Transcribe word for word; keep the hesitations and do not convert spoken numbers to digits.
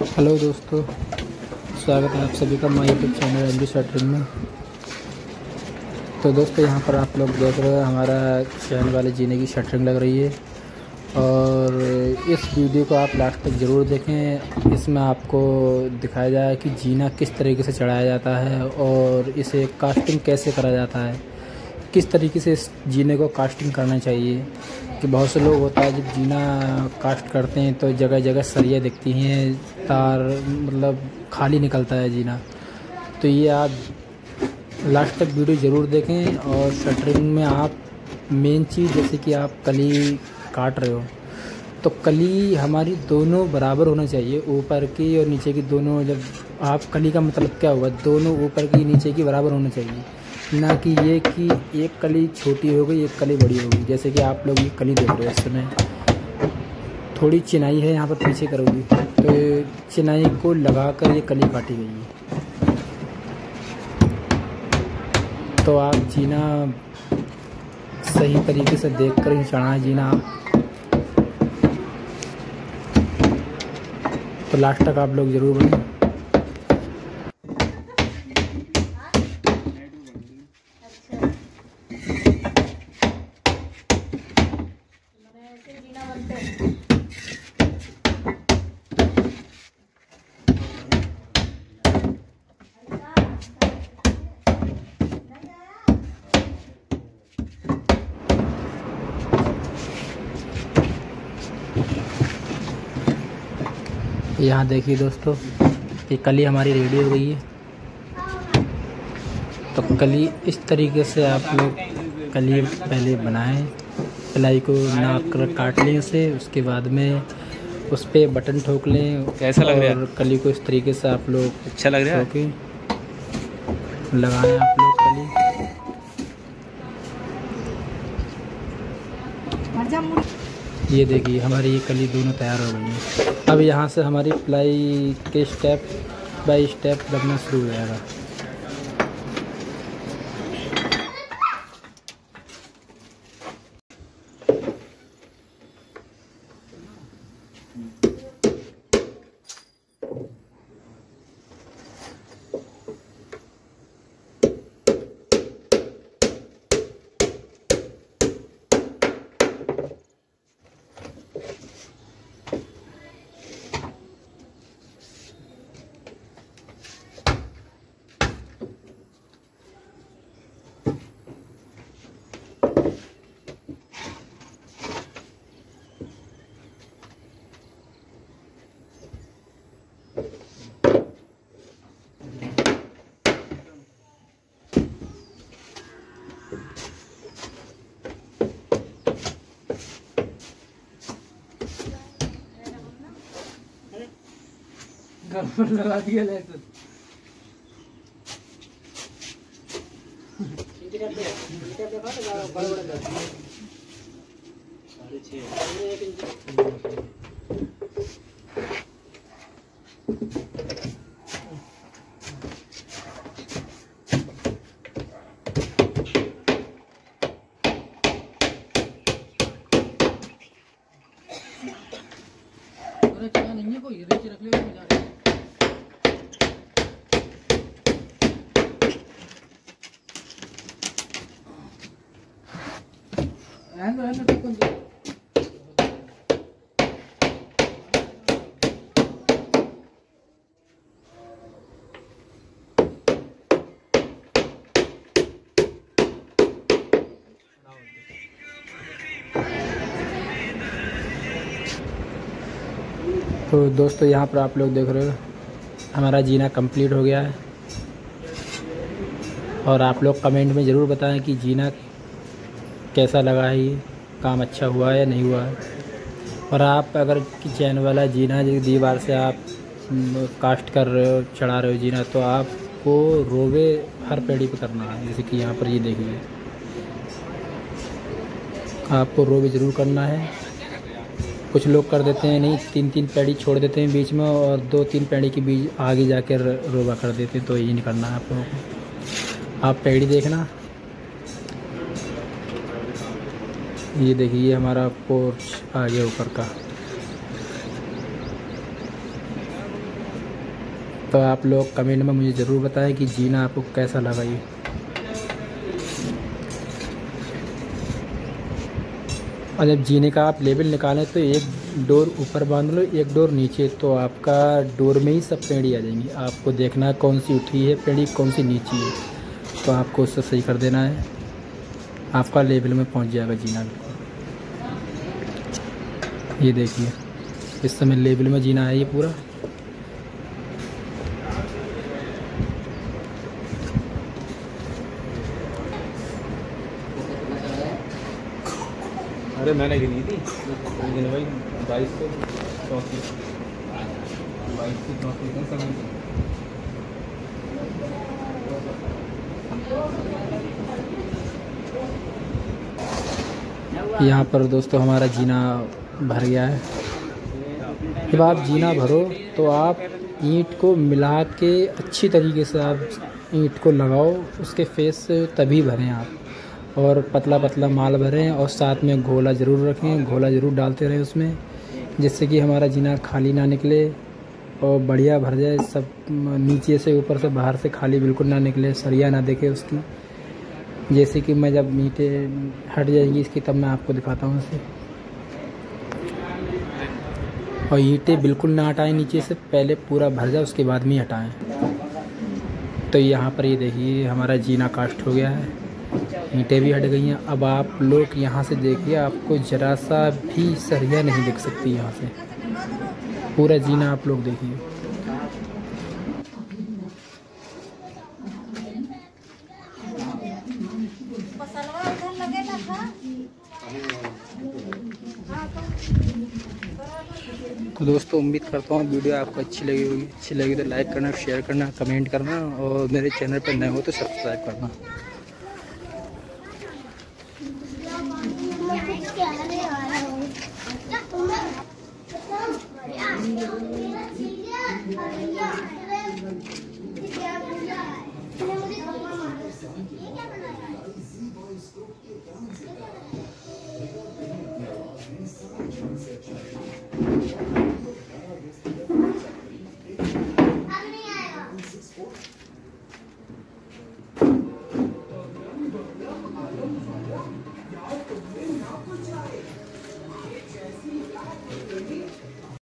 Hello दोस्तों, स्वागत है आप सभी का हमारे YouTube channel M D shuttering में। तो दोस्तों, यहाँ पर आप लोग देख रहे हो हमारा चैनल वाले जीने की शटरिंग लग रही है। और इस वीडियो को आप लास्ट तक ज़रूर देखें। इसमें आपको दिखाया जाए कि जीना किस तरीके से चढ़ाया जाता है और इसे कास्टिंग कैसे करा जाता है, किस तरीके से इस जीने को कास्टिंग करना चाहिए। कि बहुत से लोग होता है जब जीना कास्ट करते हैं तो जगह जगह सरिया दिखती हैं, तार मतलब खाली निकलता है जीना। तो ये आप लास्ट तक वीडियो ज़रूर देखें। और शटरिंग में आप मेन चीज़, जैसे कि आप कली काट रहे हो तो कली हमारी दोनों बराबर होना चाहिए, ऊपर की और नीचे की दोनों। जब आप कली का मतलब क्या हुआ, दोनों ऊपर की नीचे की बराबर होना चाहिए, ना कि ये कि एक कली छोटी हो गई एक कली बड़ी हो गई। जैसे कि आप लोग ये कली देख रहे हो, इस समय थोड़ी चिनाई है यहाँ पर पीछे करोगी तो चिनाई को लगाकर ये कली काटी गई है। तो आप जीना सही तरीके से देखकर ही चढ़ाएं जीना आप। तो लास्ट तक आप लोग ज़रूर बने। यहाँ देखिए दोस्तों, ये कली हमारी रेडी हो गई है। तो कली इस तरीके से आप लोग कली पहले बनाएं, प्लाई को नाप कर काट लें उसे, उसके बाद में उस पर बटन ठोक लें। कैसा लग रहा है? और कली को इस तरीके से आप लोग अच्छा लग रहा है लगाएं आप लोग कली। ये देखिए हमारी ये कली दोनों तैयार हो गई हैं। अब यहाँ से हमारी प्लाई के स्टेप बाय स्टेप लगना शुरू हो जाएगा। घर लगा दिया लेकर साढ़े छः नहीं है कोई रेच रख ले जा तो दोस्तों, यहाँ पर आप लोग देख रहे हो हमारा जीना कंप्लीट हो गया है। और आप लोग कमेंट में ज़रूर बताएं कि जीना कैसा लगा है, ये काम अच्छा हुआ है या नहीं हुआ है। और आप अगर चैन वाला जीना जो दीवार से आप कास्ट कर रहे हो, चढ़ा रहे हो जीना, तो आपको रोवे हर पेड़ी पे करना है। जैसे कि यहाँ पर ये देखिए, आपको रोवे ज़रूर करना है। कुछ लोग कर देते हैं नहीं, तीन तीन पेड़ी छोड़ देते हैं बीच में और दो तीन पेड़ी के बीच आगे जाकर रोवा कर देते हैं। तो ये नहीं करना है आप लोगों को। आप पेड़ी देखना, ये देखिए ये हमारा पोर्च आ गया ऊपर का। तो आप लोग कमेंट में मुझे ज़रूर बताएं कि जीना आपको कैसा लगा ये। और जब जीने का आप लेबल निकालें तो एक डोर ऊपर बांध लो, एक डोर नीचे, तो आपका डोर में ही सब पेड़ी आ जाएंगी। आपको देखना है कौन सी उठी है पेड़ी, कौन सी नीची है, तो आपको उससे सही कर देना है। आपका लेबल में पहुंच जाएगा जीना। ये देखिए इस समय लेबल में जीना है ये पूरा। अरे मैंने गिनी थी भाई बाईस सौ चौंतीस बाईस सौ चौंतीस समय। यहाँ पर दोस्तों हमारा जीना भर गया है। जब आप जीना भरो तो आप ईंट को मिला के अच्छी तरीके से आप ईंट को लगाओ, उसके फेस से तभी भरें आप, और पतला पतला माल भरें, और साथ में घोला ज़रूर रखें, घोला ज़रूर डालते रहें उसमें, जिससे कि हमारा जीना खाली ना निकले और बढ़िया भर जाए सब, नीचे से ऊपर से बाहर से खाली बिल्कुल ना निकले, सरिया ना देखे उसकी। जैसे कि मैं जब ईंटें हट जाएंगी इसकी तब मैं आपको दिखाता हूँ इसे। और ईंटें बिल्कुल ना हटाएं नीचे से, पहले पूरा भर जाए उसके बाद में हटाएं। तो यहाँ पर ये देखिए हमारा जीना कास्ट हो गया है, ईंटें भी हट गई हैं। अब आप लोग यहाँ से देखिए, आपको ज़रा सा भी सरिया नहीं दिख सकती यहाँ से, पूरा जीना आप लोग देखिए। तो दोस्तों उम्मीद करता हूँ वीडियो आपको अच्छी लगी होगी। अच्छी लगी तो लाइक करना, शेयर करना, कमेंट करना, और मेरे चैनल पर नए हो तो सब्सक्राइब करना।